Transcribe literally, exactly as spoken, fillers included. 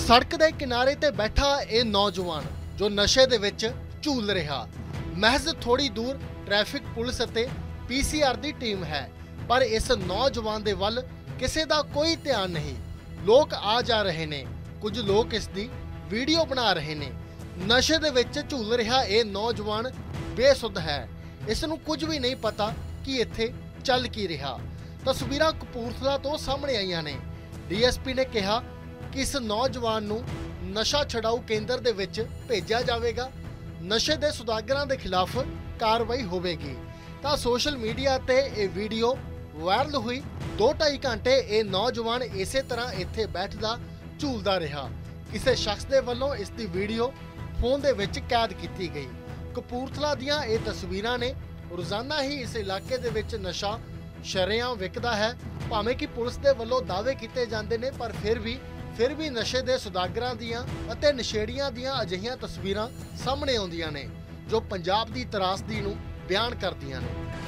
सड़क के किनारे ते बैठा ये नौजवान जो नशे दे विच झूल रहा। महज थोड़ी दूर ट्रैफिक पुलिस ते पीसीआर दी टीम है, पर इस नौजवान दे वल किसी दा कोई ध्यान नहीं। लोग आ जा रहे ने, कुछ लोग इसकी वीडियो बना रहे ने। नशे दे विच झूल रहा ये नौजवान बेसुध है, इसनूं कुछ भी नहीं पता कि इत्थे चल की रहा। तस्वीरां कपूरथला तो सामने आईयां ने। डीएसपी ने कहा कि इस नौजवान नूं नशा छड़ाऊ केंद्र दे विच भेजा जाएगा, नशे दे सुदागरां दे खिलाफ कार्रवाई होवेगी। तां सोशल मीडिया ते ये वीडियो वायरल हुई। दो ढाई घंटे ये नौजवान इसे तरह इत्थे बैठदा झूलदा रहा। किसी शख्स दे वल्लों इसकी वीडियो फोन दे विच कैद की गई। कपूरथला दियां ये तस्वीरां ने। रोजाना ही इस इलाके दे विच नशा शरेआम विकदा है। भावें कि पुलिस दे वल्लों दावे कीते जांदे ने, पर फिर भी फिर भी नशे दे सुदागरां दियां अते नशेड़ियां दियां अजिहियां तस्वीरां सामने आउंदियां ने जो पंजाब दी त्रासदी नूं बयान करदियां ने।